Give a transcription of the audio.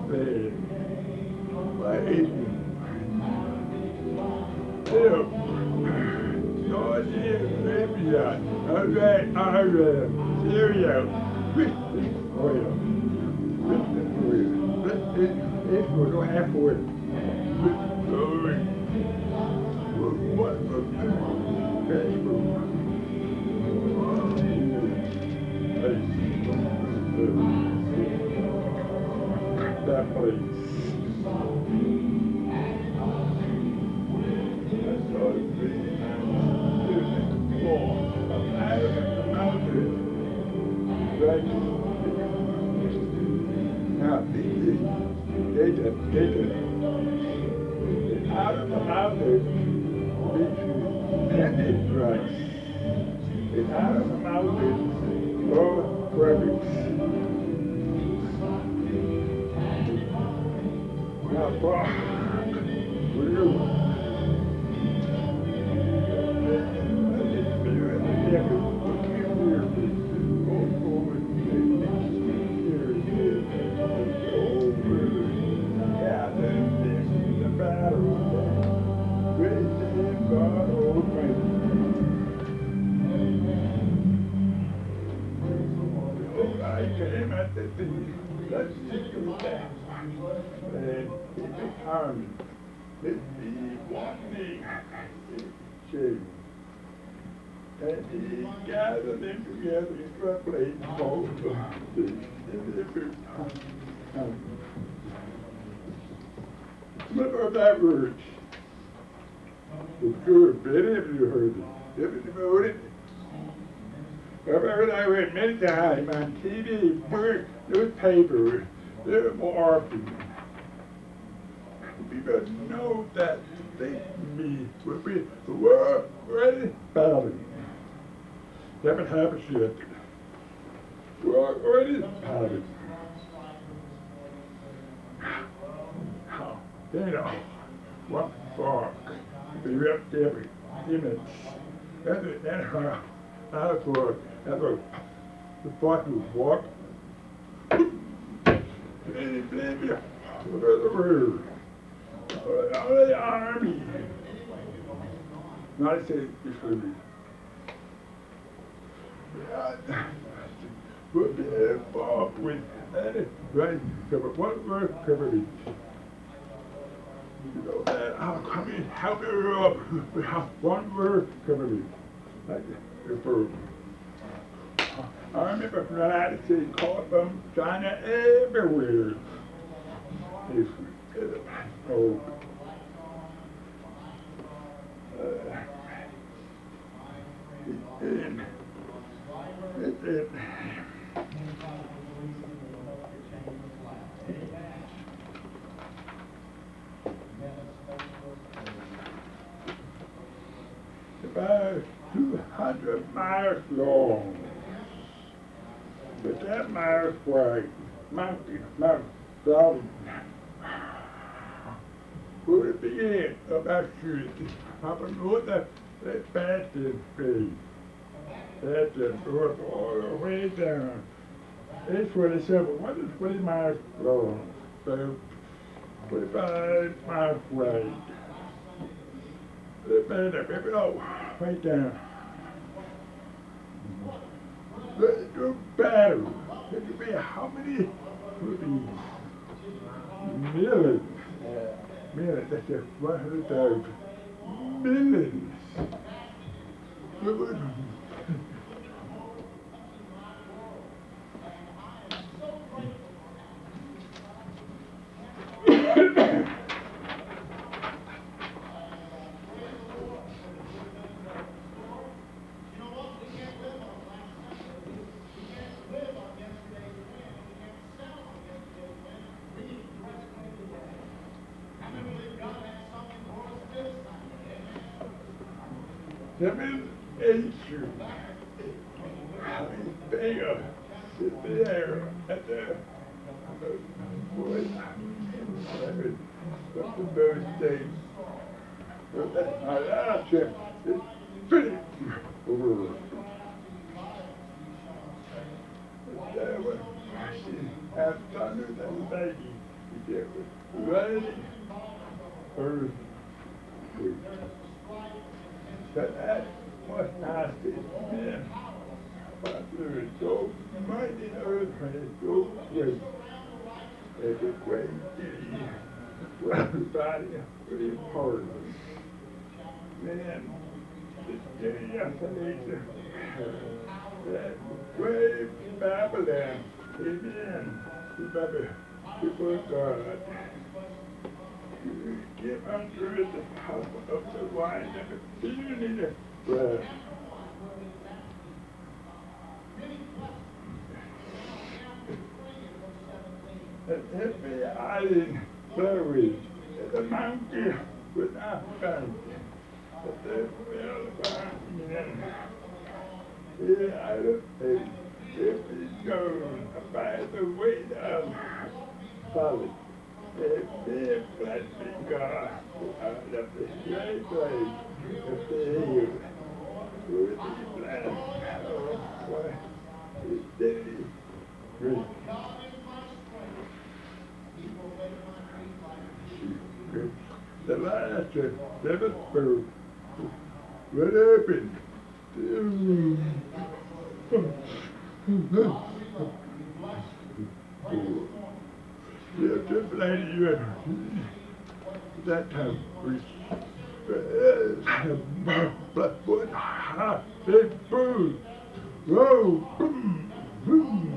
bed. Wait. Still. No idea, maybe that. Okay, Cheerio. Oil. This will go halfway. What? That place. That's all it is. Now, out of the mountain, and it's right. It's out of the mountain, go perfect. Now, fuck. What do Let's just go back and determine that the one thing change. And he gathered them together into a place called the Remember that word. It's good, many of you heard it. Have you heard it? I've heard I read many times on TV, newspapers, there are more often. People know that they mean will be the world ready battle. Haven't happened yet. We're already battling. You know, what fuck? Be ripped every image. That's how that's what the fucking walk. The army. Not say it's for me. We'll be involved with that. Right? What word covered it? You know that I'll come in, help you up. We have one word covered it. Like for I remember from the United States called from China everywhere. And about 200 miles long. But that miles wide, mountain, down. Where it began, about shooting. Up and north, that bad thing be. That just goes all the way down. It's 27, what is 20 miles long? So 25 miles wide. They made it, rip it all right down. The battle, it could be how many? Could be millions. Millions, that's just 100,000. Millions. Civilization. Bigger. There. At the boys. Up in those days. But that's not our trip. It's pretty over. There was after that baby. it was ready for food. But that was nasty. Man, but there was so mighty earth when it goes great. It was great. Everybody was important. Man, this day yesterday, that great Babylon came in. Remember, people of God, you get under the power of the wine and the feeling of bread. And every island flourished, and the mountain was not found. But they fell upon men. Here I don't think if it's known by the weight of folly. If they blessing God out of the great place of the hill, would be blessed. Oh, what is day great. The last seventh bird, what happened? Yeah, just like you that time we but what big bird, whoa, boom, boom.